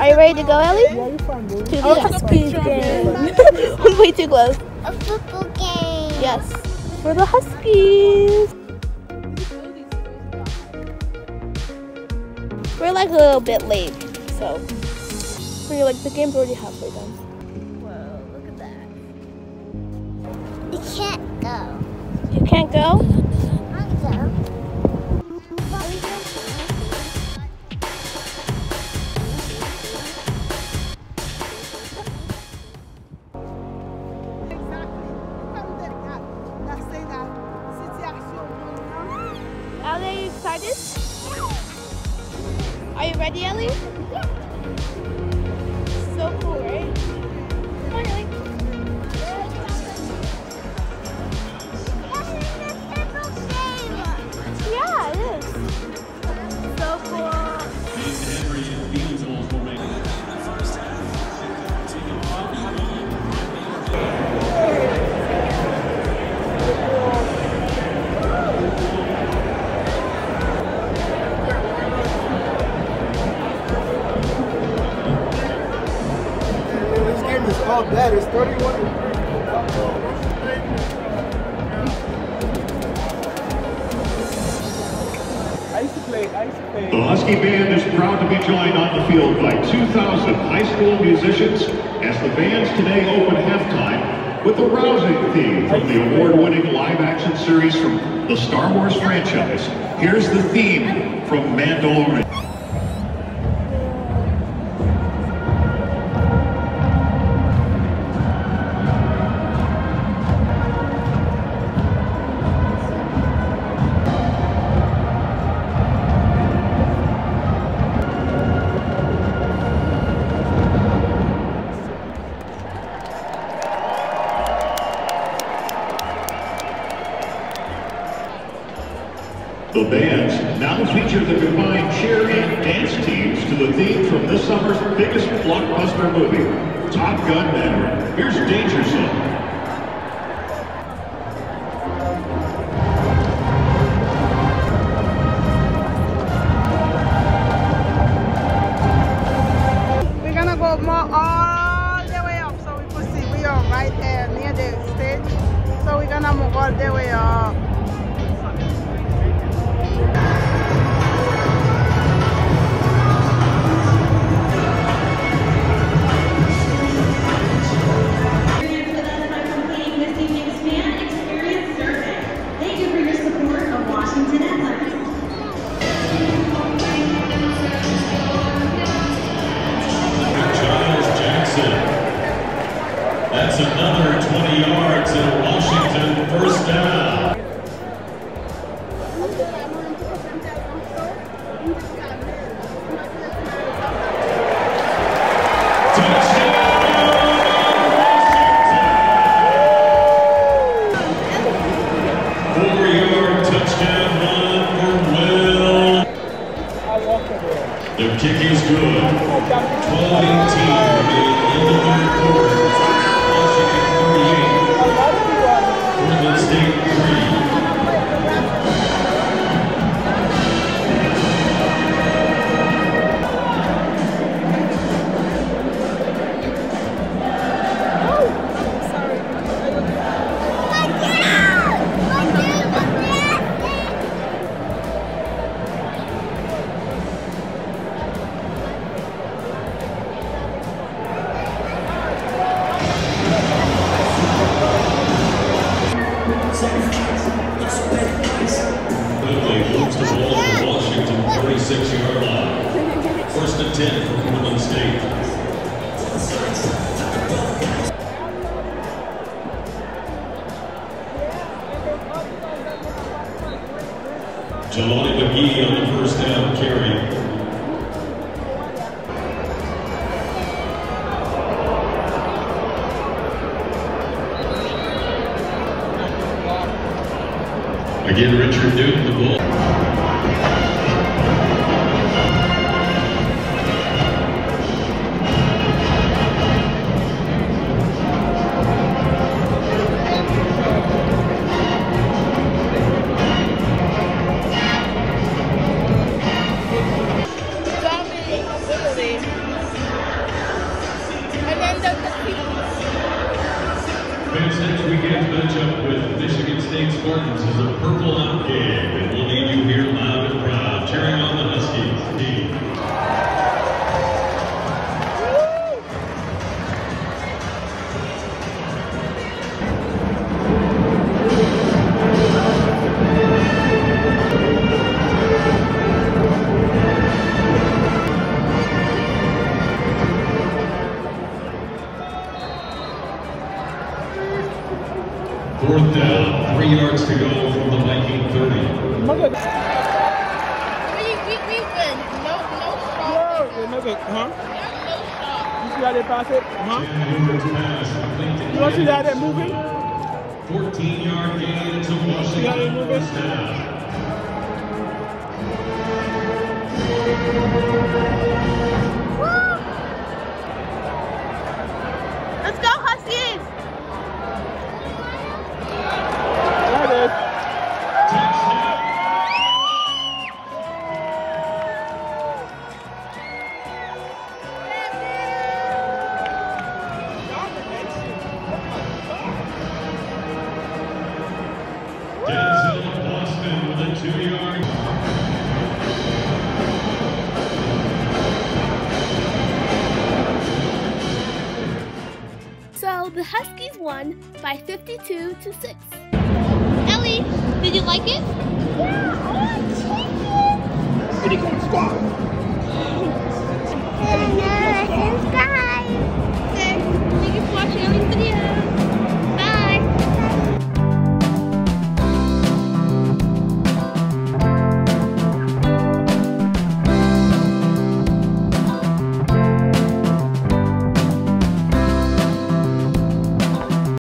Are you ready to go, Ellie? Yeah, you fun, dude. To the Huskies game. Way too close. A football game. Yes. For the Huskies. We're like a little bit late, so we're like the game's already halfway done. Whoa, look at that. You can't go. You can't go? I go. Ellie, are you excited? Are you ready, Ellie? So cool, right? Come on, Ellie. Yeah, it is. So cool. It's all bad. It's 31. I used to play. The Husky Band is proud to be joined on the field by 2,000 high school musicians as the bands today open halftime with the rousing theme from the award-winning live-action series from the Star Wars franchise. Here's the theme from Mandalorian. The bands now feature the combined cheer and dance teams to the theme from this summer's biggest blockbuster movie, Top Gun Maverick. Here's Danger Zone. We're gonna go more all the way up so we can see. We are right there near the stage. So we're gonna move all the way up. That's another 20 yards in Washington, first down. The kick is good. 12-18 in the third quarter. Washington 38. Portland State 3. Quickly moves the ball to Washington 36-yard line. First and 10 for Portland State. Jelani McGee on the first down carry. Again, Richard Newton, the ball. Dominating ability. State Spartans is a purple out game, and we'll need you here loud and proud, cheering on the Huskies team. Fourth down, 3 yards to go from the Viking 30. We win. No stop. No, huh? No stop. You see how they pass it? Huh? Pass complete to You don't see how they're moving? 14-yard gain to Washington first down. Let's go, Huskies! There it is. Denzel Boston with a 2-yard. So the Huskies won by 52-6. Ellie, did you like it? Yeah,